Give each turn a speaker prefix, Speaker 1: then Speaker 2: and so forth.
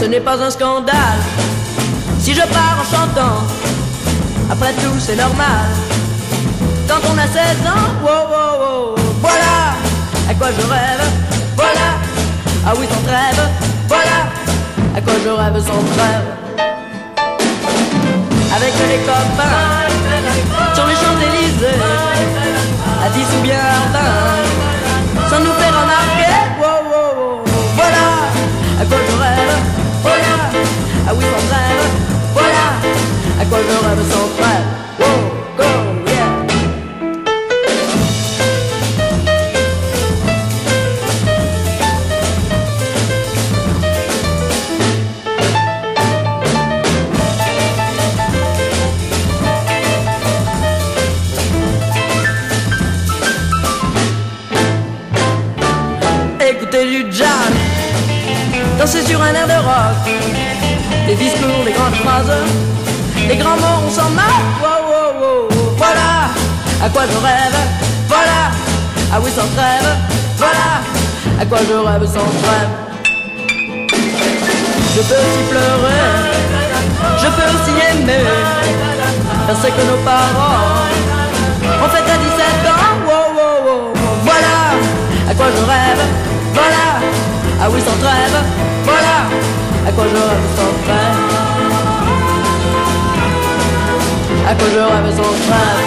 Speaker 1: n'est pas un scandale si je pars en chantant. Après tout c'est normal quand on a 16 ans. Wow, wow, wow. Voilà à quoi je rêve. Voilà, ah oui sans trêve. Voilà à quoi je rêve sans trêve. Avec les copains sur les Champs-Élysées à 10 ou bien à 20 sans nous faire remarquer. Wow, wow, wow. Voilà à quoi je rêve. Voilà, ah oui sans trêve. Voilà à quoi je rêve sans trêve. Wow, go, yeah. Écouter du jazz, danser sur un air de rock, des discours, des grandes phrases, des grands mots, on s'en moque. Wow, wow, wow. Voilà à quoi je rêve. Voilà, ah oui sans trêve. Voilà à quoi je rêve sans trêve. Je peux aussi pleurer, je peux aussi aimer, faire ce que nos parents ont fait à 17 ans. Wow, wow, wow. Voilà à quoi je rêve. Voilà, ah oui sans trêve. Voilà à quoi je rêve sans trêve. À quoi je rêve sans trêve.